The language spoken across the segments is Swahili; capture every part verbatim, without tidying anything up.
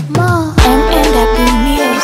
Ma, M N W News.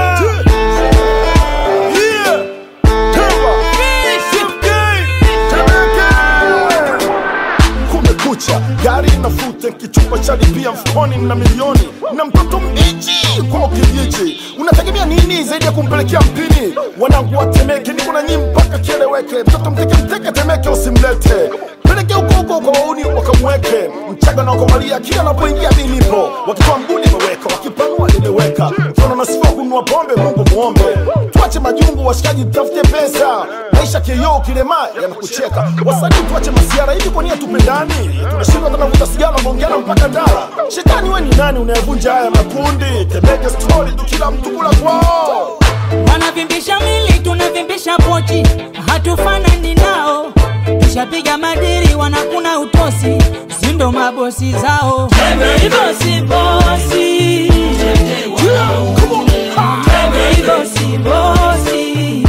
Kumekucha, gari nafuta kichupa cha lipia mfukoni na milioni na mtoto mbichi kwa kijiji. Unategemea nini zaidi ya kumpelekea mpini? Wanangu wa Temeke niko na nyinyi mpaka kieleweke. Mtoto mteke mteke Temeke usimlete. Peleke huko huko kwa wauni wakamweke. Mchaga na wakomalia kila anapoingia mimi nipo. Wakitoa mguni meweka, wakipanua nimeweka. Ukiona nasifa kununua pombe Mungu muombe. Tuache majungu washikaji tafute pesa. Maisha kioo kilema yanakucheka. Wasanii tuache masiara hivi kwa nini tupendani? Tunashindwa tunavuta sigara mongeana mpaka ndara. Shetani wewe ni nani unayevunja haya makundi? Temeke story tu kila mtu kula kwao. Wanavimbisha mili tunavimbisha pochi, hatufanani nao. Tushapiga madiri wanakuna utosi, sindo mabosi zao. Temeke bosi bosi, Temeke bosi bosi,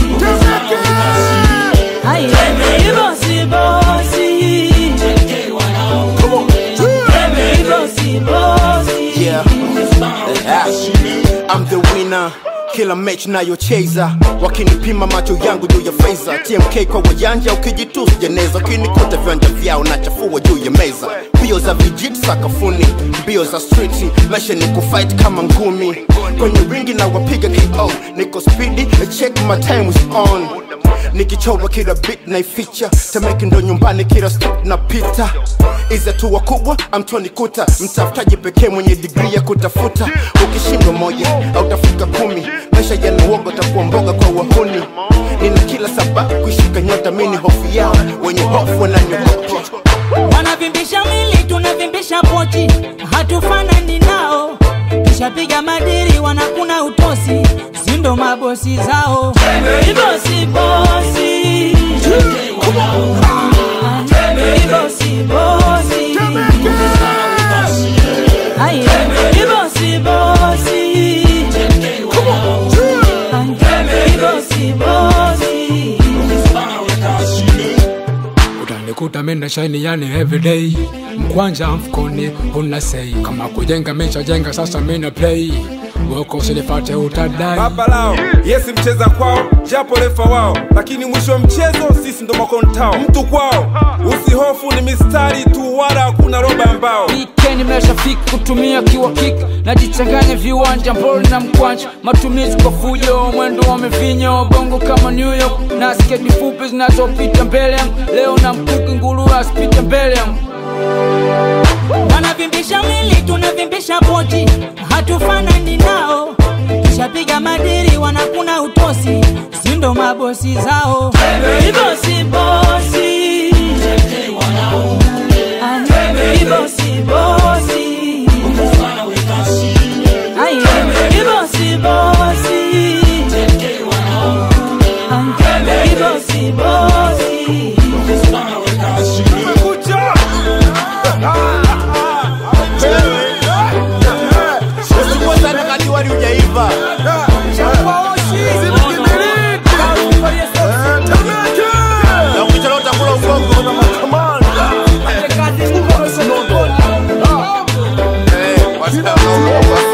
Temeke bosi bosi, Temeke bosi bosi. Yeah, I'm the winner. Kila mechi nayo cheza, wakinipima macho yangu juu ya feza. T M K kwa wajanja ukijitusi jeneza, ukinikuta viwanja vyao na chafua juu ya meza. Mbio za vijiti sakafuni, mbio za street, maisha ni kufight kama ngumi. Kwenye ringi na wapiga K O, niko speedy, check my time is on. Nikichora kila beat na ificha, Temeke ndo nyumbani kila step na pita. Iza tu wakubwa, amtoni kuta, mtafutaji pekee mwenye degree ya kutafuta. Ukishindwa moja, au tafika kumi, maisha yana uoga takuwa mboga kwa wahuni. Nina kila sababu kuishika nyota, mini hofu yao, wenye hofu wananyogopa. Wanavimbisha mili tunavimbisha pochi, hatufanani nao. Tushapiga madiri wanakuna utosi, sindo mabosi zao. Temeke bosi bosi, Temeke bosi bosi, Temeke bosi bosi, Temeke bosi bosi. Utanikuta mina shine yani everyday. Mkwanja mfukoni una say, kama kujenga mecha jenga sasa mina play. Woko usilifate utadai. Baba lao, yesi mcheza kwao, japo refa wao, lakini mwisho mchezo sisi ndo makontao. Mtu kwao, usihofu ni mistari tu wala hakuna roba mbao. Weekend imeshafika kutumia kiwa kick, najichanganya viwanja mboli na mkwanja. Matumizi kwa fujo, mwendo wa mevinyo, bongo kama New York. Na skate fupi zinazopita mbele yangu, leo na mkuki ngulu asipita mbele yangu. Wanavimbisha mili tunavimbisha pochi, hatufanani nao. Tushapiga madiri wanakuna utosi, sindo mabosi zao. Temeke bosi bosi, Temeke bosi bosi, Temeke bosi bosi, Temeke bosi bosi. What's up?